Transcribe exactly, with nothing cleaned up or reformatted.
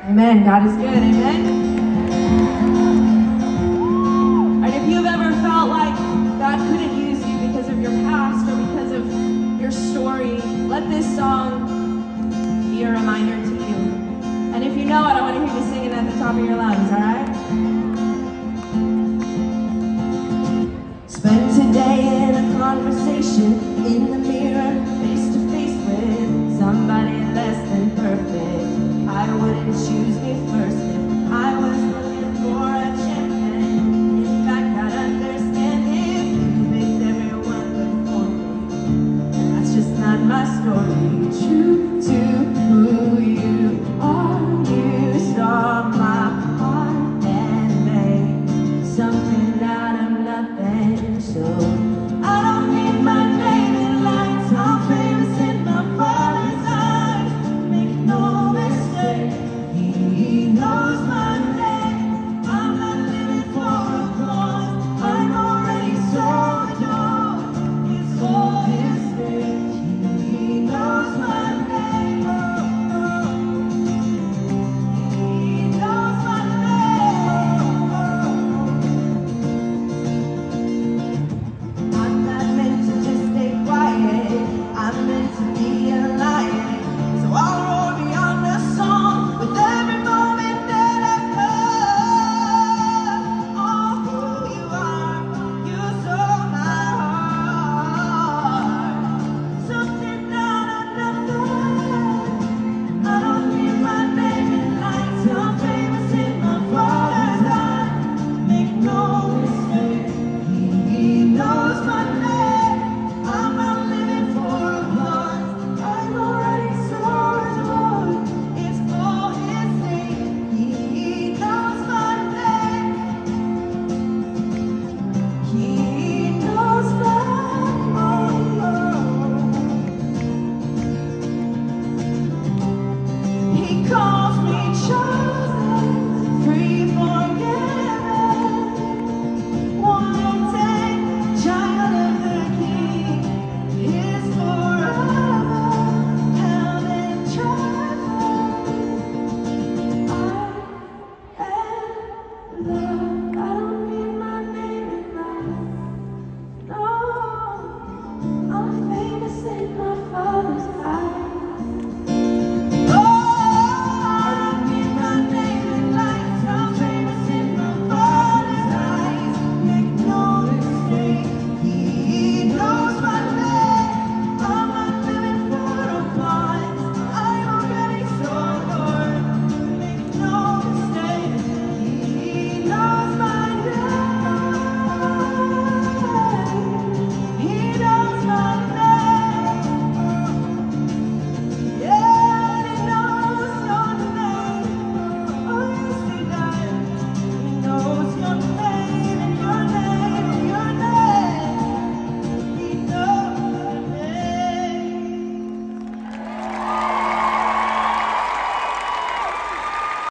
Amen. God is good. Amen. And if you've ever felt like God couldn't use you because of your past or because of your story, let this song be a reminder to you. And if you know it, I want to hear you sing it at the top of your lungs, all right?